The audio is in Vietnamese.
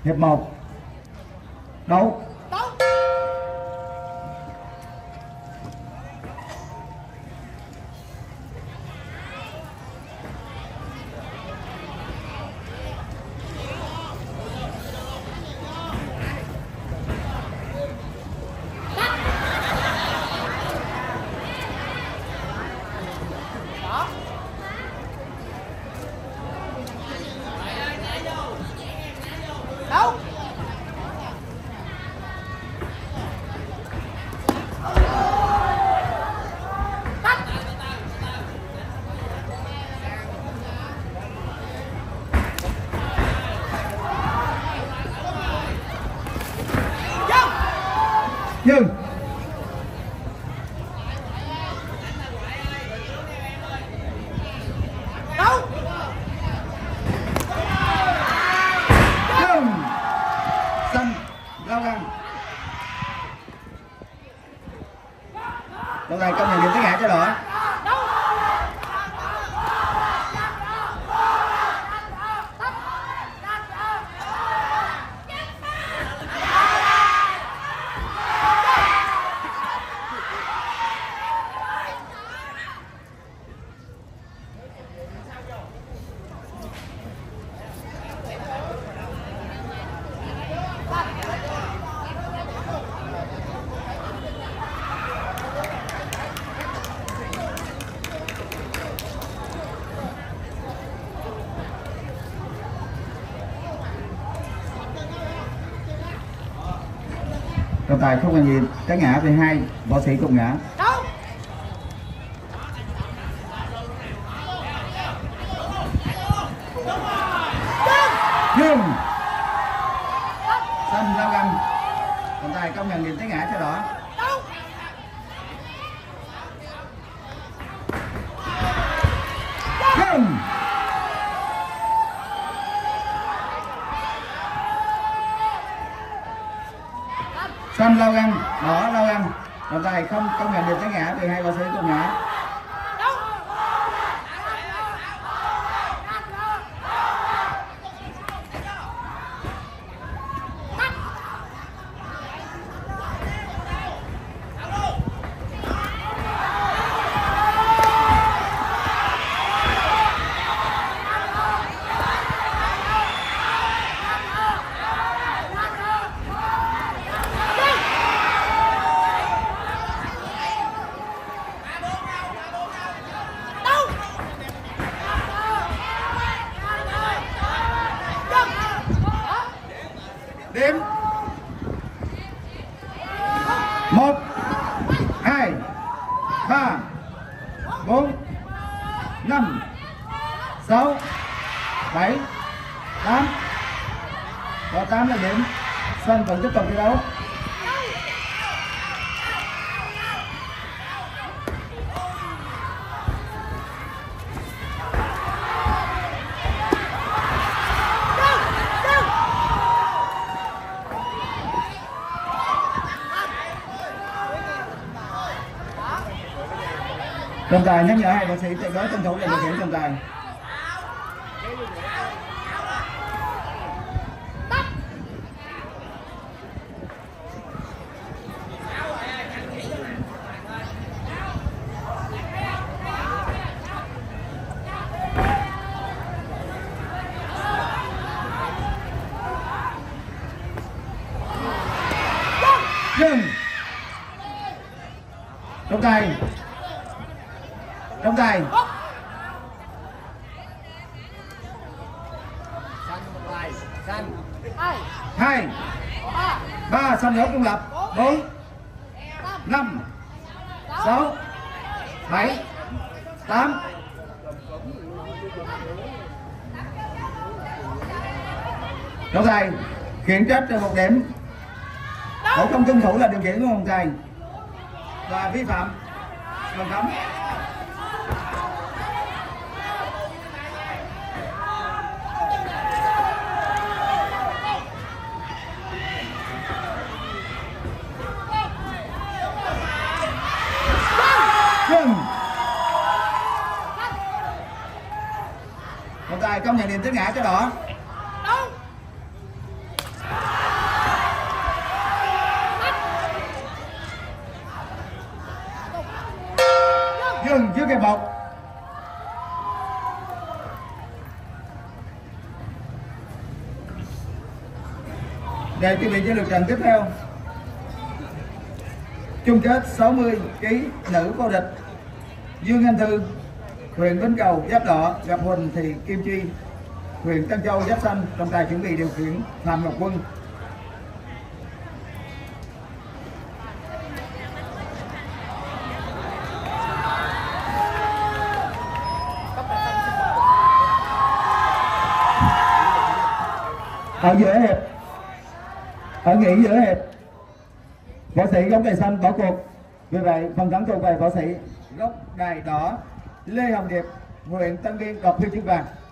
Hiệp 1 đấu. Dừng. Đấu. Dừng. Sân lao găng. Trọng tài công nhận điểm tất ngã cho đội. Trọng tài không còn gì tất ngã về hai võ sĩ cùng ngã. Dừng. Sân lao găng. Trọng tài công nhận điểm tất ngã cho đỏ. Dừng. Sân lao găng, đỏ lao găng. Trọng tài không công nhận điểm tất ngã vì hai võ sĩ cùng ngã. Điểm 1 2 3 4 5 6 7 8. Có 8 là điểm. Sân vẫn tiếp tục thi đấu. Trọng tài nhắc nhở hai võ sĩ tuyệt đối tuân thủ lệnh điều khiển trọng tài. Dừng. Trọng tài. Trọng tài. Hai 3 sân đấu công lập. 4 5 6 7 8. Trọng tài khiển trách cho 1 điểm. Họ không tuân thủ là điều khiển của trọng tài và vi phạm bằng cấm. Dừng. Trọng tài công nhận điểm tất ngã cho đỏ. trước hiệp 1. Để chuẩn bị cho lượt trận tiếp theo. Chung kết 60 kg nữ vô địch, Dương Anh Thư huyện Bến Cầu giáp đỏ gặp Huỳnh Thị Kim Chi huyện Tân Châu giáp xanh. Trọng tài chuẩn bị điều khiển Phạm Ngọc Quân. Ở giữa hiệp, ở nghỉ giữa hiệp, võ sĩ góc đài xanh bỏ cuộc, vì vậy phần thắng thuộc về võ sĩ góc đài đỏ Lê Hồng Điệp huyện Tân Biên đoạt huy chương vàng.